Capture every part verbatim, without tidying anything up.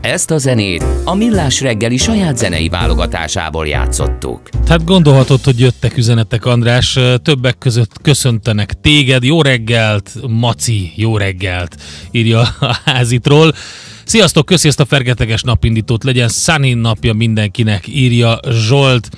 Ezt a zenét a Millás reggeli saját zenei válogatásából játszottuk. Hát gondolhatod, hogy jöttek üzenetek, András, többek között köszöntenek téged. Jó reggelt, Maci, jó reggelt, írja a házitról. Sziasztok, köszi ezt a fergeteges napindítót, legyen Sunny napja mindenkinek, írja Zsolt.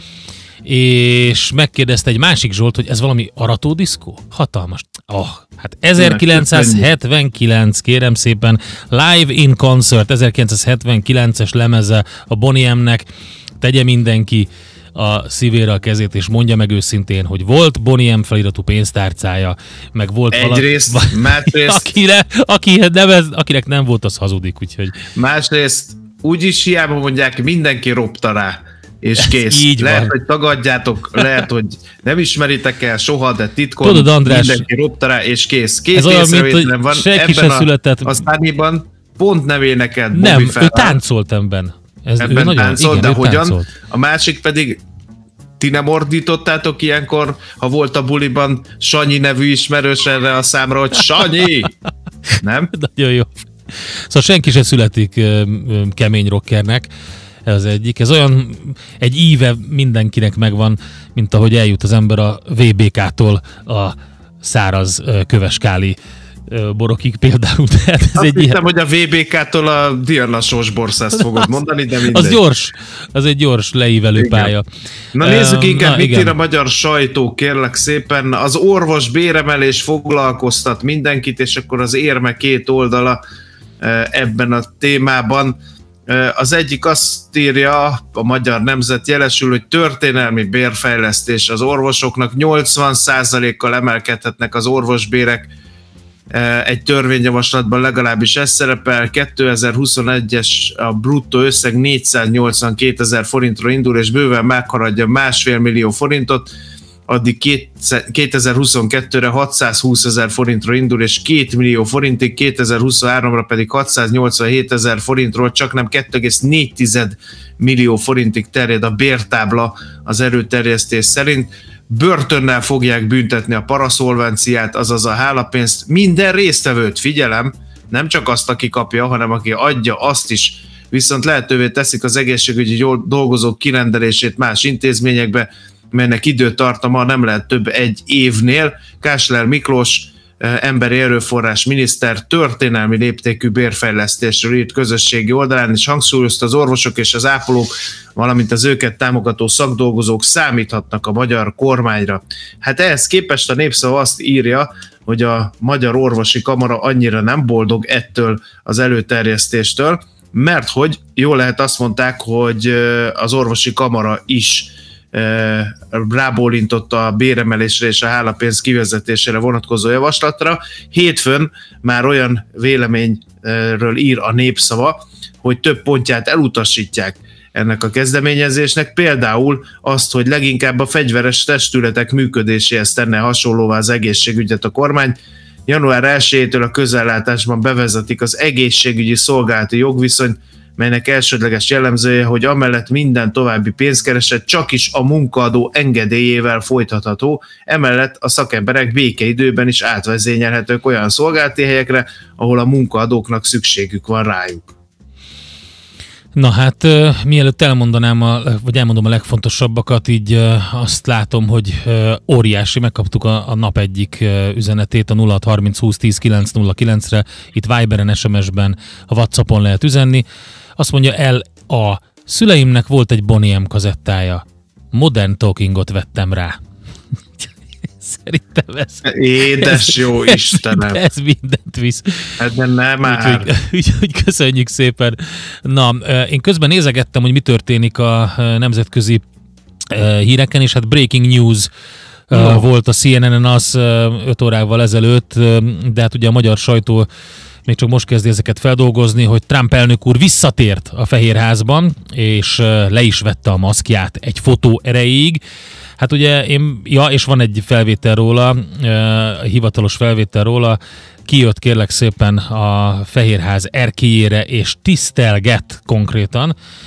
És megkérdezte egy másik Zsolt, hogy ez valami aratódiszkó? Hatalmas. Oh, hát ezerkilencszázhetvenkilenc, kérem szépen, Live in Concert, ezerkilencszázhetvenkilences lemeze a Boney M-nek. Tegye mindenki a szívére a kezét, és mondja meg őszintén, hogy volt Boney M feliratú pénztárcája, meg volt egyrészt, valaki, másrészt, akire, aki nevez, akinek nem volt, az hazudik, úgyhogy... Másrészt úgyis hiába mondják, mindenki ropta rá. És kész. Így lehet, van. hogy tagadjátok, lehet, hogy nem ismeritek el soha, de titkon. Tudod, András, mindenki ropta rá, és kész. Két ez olyan, mint, hogy van senki ebben se született. a Sunnyban, pont nevéneked Bobby Nem, Ferrell. ő táncolt ebben. Ez, Ebben ő nagyon, táncolt, igen, de ő hogyan? Táncolt. A másik pedig, ti nem ordítottátok ilyenkor, ha volt a buliban Sanyi nevű ismerős erre a számra, hogy Sanyi! Nem? Nagyon jó. Szóval senki se születik ö, ö, kemény rockernek. Ez az egyik. Ez olyan, egy íve mindenkinek megvan, mint ahogy eljut az ember a vé bé ká-tól a száraz köveskáli borokig például. Tehát ez Azt egy hittem, ilyen... hogy a vé bé ká-tól a diarlasós borszászt fogod mondani, de mindegy. Az gyors, az egy gyors leívelő Igen. pálya. Na nézzük inkább, Na, mit igen. ír a magyar sajtó, kérlek szépen. Az orvos béremelés foglalkoztat mindenkit, és akkor az érme két oldala ebben a témában. Az egyik azt írja, a Magyar Nemzet jelesül, hogy történelmi bérfejlesztés az orvosoknak, nyolcvan százalékkal emelkedhetnek az orvosbérek, egy törvényjavaslatban legalábbis ez szerepel. kétezer-huszonegyes a bruttó összeg négyszáznyolcvankétezer forintról indul, és bőven meghaladja másfél millió forintot, addig kétezer-huszonkettőre hatszázhúszezer forintról indul, és két millió forintig, kétezer-huszonháromra pedig hatszáznyolcvanhétezer forintról csak nem kettő egész négy millió forintig terjed a bértábla az erőterjesztés szerint. Börtönnel fogják büntetni a paraszolvenciát, azaz a hálapénzt, minden résztvevőt, figyelem, nem csak azt, aki kapja, hanem aki adja, azt is, viszont lehetővé teszik az egészségügyi dolgozók kirendelését más intézményekbe, melynek időtartama nem lehet több egy évnél. Kásler Miklós, emberi erőforrás miniszter történelmi léptékű bérfejlesztésről írt közösségi oldalán, és hangsúlyozta, az orvosok és az ápolók, valamint az őket támogató szakdolgozók számíthatnak a magyar kormányra. Hát ehhez képest a Népszava azt írja, hogy a Magyar Orvosi Kamara annyira nem boldog ettől az előterjesztéstől, mert hogy jól lehet azt mondták, hogy az orvosi kamara is rábólintott a béremelésre és a hálapénz kivezetésére vonatkozó javaslatra. Hétfőn már olyan véleményről ír a Népszava, hogy több pontját elutasítják ennek a kezdeményezésnek, például azt, hogy leginkább a fegyveres testületek működéséhez tenne hasonlóvá az egészségügyet a kormány. január elsejétől a közellátásban bevezetik az egészségügyi szolgálati jogviszonyt, melynek elsődleges jellemzője, hogy amellett minden további pénzkereset csak is a munkaadó engedélyével folytatható, emellett a szakemberek békeidőben is átvezényelhetők olyan szolgálati helyekre, ahol a munkaadóknak szükségük van rájuk. Na hát, uh, mielőtt elmondanám, a, vagy elmondom a legfontosabbakat, így uh, azt látom, hogy uh, óriási, megkaptuk a, a nap egyik uh, üzenetét a nulla hat harminc húsz tíz kilenc nulla kilencre, itt Viberen, es em es-ben, a WhatsAppon lehet üzenni. Azt mondja el, a szüleimnek volt egy Boney M kazettája. Modern Talkingot vettem rá. Szerintem ez... Édes jó ez, Istenem! Ez mindent visz. Hát de nem már. Úgyhogy, úgyhogy köszönjük szépen. Na, én közben nézegettem, hogy mi történik a nemzetközi híreken, és hát breaking news no. volt a cé en en-en az öt órával ezelőtt, de hát ugye a magyar sajtó még csak most kezdi ezeket feldolgozni, hogy Trump elnök úr visszatért a Fehérházban, és le is vette a maszkját egy fotó erejéig. Hát ugye én, ja, és van egy felvétel róla, uh, hivatalos felvétel róla, kijött kérlek szépen a Fehérház erkélyére, és tisztelget konkrétan.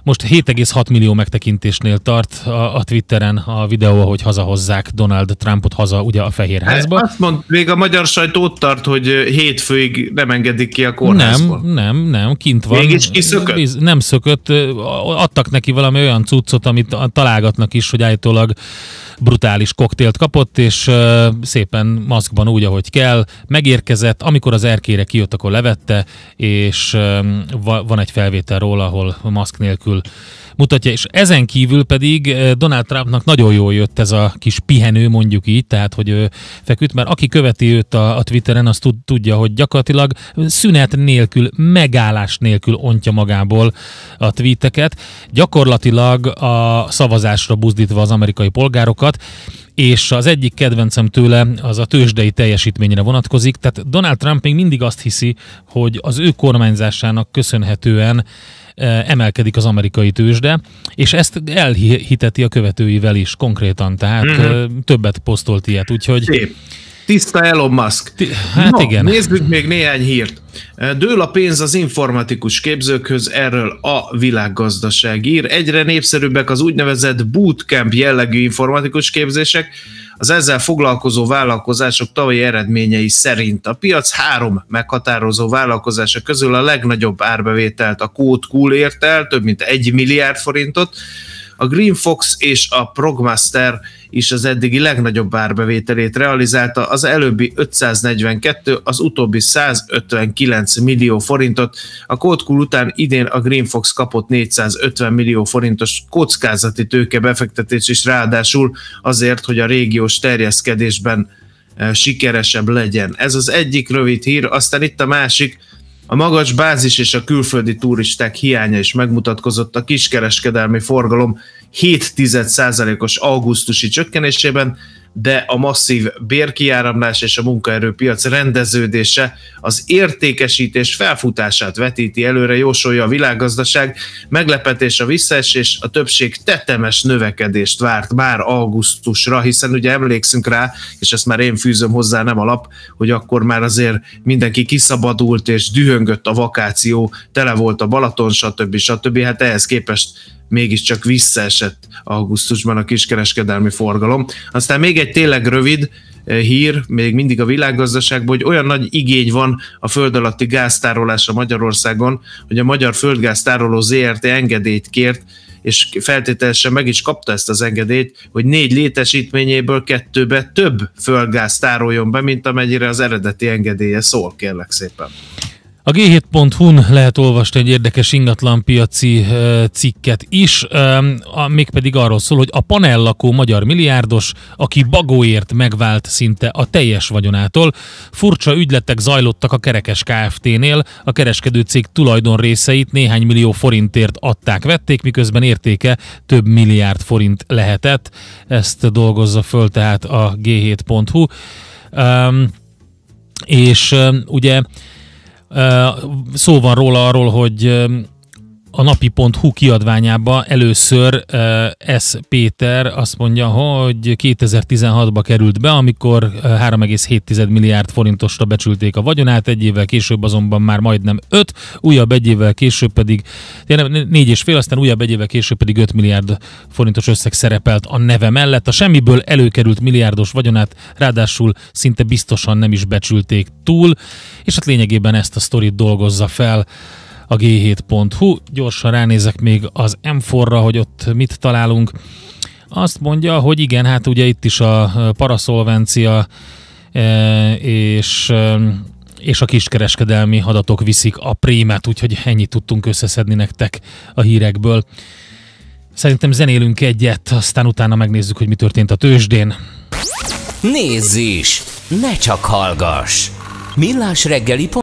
Most hét egész hat millió megtekintésnél tart a, a Twitteren a videó, ahogy hazahozzák Donald Trumpot haza ugye a Fehérházba. Azt mond, még a magyar sajtó ott tart, hogy hétfőig nem engedik ki a kórházból. Nem, nem, nem, kint van. Mégis kiszökött? Biz, nem szökött, adtak neki valami olyan cuccot, amit találgatnak is, hogy állítólag brutális koktélt kapott, és uh, szépen maszkban úgy, ahogy kell, megérkezett, amikor az erkére kijött, akkor levette, és um, va- van egy felvétel róla, ahol maszk nélkül mutatja, és ezen kívül pedig Donald Trumpnak nagyon jól jött ez a kis pihenő, mondjuk így, tehát, hogy ő feküdt, mert aki követi őt a, a Twitteren, az tud, tudja, hogy gyakorlatilag szünet nélkül, megállás nélkül ontja magából a tweeteket, gyakorlatilag a szavazásra buzdítva az amerikai polgárokat, és az egyik kedvencem tőle az a tőzsdei teljesítményre vonatkozik, tehát Donald Trump még mindig azt hiszi, hogy az ő kormányzásának köszönhetően emelkedik az amerikai tőzsde, és ezt elhiteti a követőivel is konkrétan, tehát mm-hmm. többet posztolt ilyet, úgyhogy... Szép. Tiszta Elon Musk. Ti- hát no, igen. Nézzük még néhány hírt. Dől a pénz az informatikus képzőkhöz, erről a Világgazdaság ír. Egyre népszerűbbek az úgynevezett bootcamp jellegű informatikus képzések. Az ezzel foglalkozó vállalkozások tavalyi eredményei szerint a piac három meghatározó vállalkozása közül a legnagyobb árbevételt a CodeCool ért el, több mint egy milliárd forintot. A GreenFox és a Progmaster is az eddigi legnagyobb árbevételét realizálta, az előbbi ötszáznegyvenkettő, az utóbbi százötvenkilenc millió forintot. A CodeCool után idén a GreenFox kapott négyszázötven millió forintos kockázati tőkebefektetés is, ráadásul azért, hogy a régiós terjeszkedésben sikeresebb legyen. Ez az egyik rövid hír, aztán itt a másik. A magas bázis és a külföldi turisták hiánya is megmutatkozott a kiskereskedelmi forgalom hét egész egy százalékos augusztusi csökkenésében, de a masszív bérkiáramlás és a munkaerőpiac rendeződése az értékesítés felfutását vetíti előre, jósolja a Világgazdaság. Meglepetés a visszaesés, a többség tetemes növekedést várt már augusztusra, hiszen ugye emlékszünk rá, és ezt már én fűzöm hozzá, nem alap, hogy akkor már azért mindenki kiszabadult és dühöngött a vakáció, tele volt a Balaton, stb. stb. Hát ehhez képest mégiscsak visszaesett augusztusban a kiskereskedelmi forgalom. Aztán még egy tényleg rövid hír, még mindig a Világgazdaságban, hogy olyan nagy igény van a föld alatti gáztárolásra Magyarországon, hogy a Magyar Földgáztároló zé er té engedélyt kért, és feltételesen meg is kapta ezt az engedélyt, hogy négy létesítményéből kettőbe több földgáz tároljon be, mint amennyire az eredeti engedélye szól, kérlek szépen. A gé hét pont hu-n lehet olvasni egy érdekes ingatlanpiaci uh, cikket is, um, a, mégpedig arról szól, hogy a panellakó magyar milliárdos, aki bagóért megvált szinte a teljes vagyonától. Furcsa ügyletek zajlottak a Kerekes Kft-nél, a kereskedő cég tulajdonrészeit néhány millió forintért adták-vették, miközben értéke több milliárd forint lehetett. Ezt dolgozza föl tehát a gé hét pont hu. Um, és um, ugye szó van róla arról, hogy a napi pont hu kiadványába először S. Péter azt mondja, hogy kétezer-tizenhatba került be, amikor három egész hét milliárd forintosra becsülték a vagyonát, egy évvel később azonban már majdnem öt, újabb egy évvel később pedig négy és fél, aztán újabb egy évvel később pedig öt milliárd forintos összeg szerepelt a neve mellett. A semmiből előkerült milliárdos vagyonát ráadásul szinte biztosan nem is becsülték túl, és hát lényegében ezt a sztorit dolgozza fel a gé hét pont hu. Gyorsan ránézek még az em négy-ra, hogy ott mit találunk. Azt mondja, hogy igen, hát ugye itt is a paraszolvencia és, és a kiskereskedelmi adatok viszik a prémet, úgyhogy ennyit tudtunk összeszedni nektek a hírekből. Szerintem zenélünk egyet, aztán utána megnézzük, hogy mi történt a tőzsdén. Nézz is! Ne csak hallgass! millásreggeli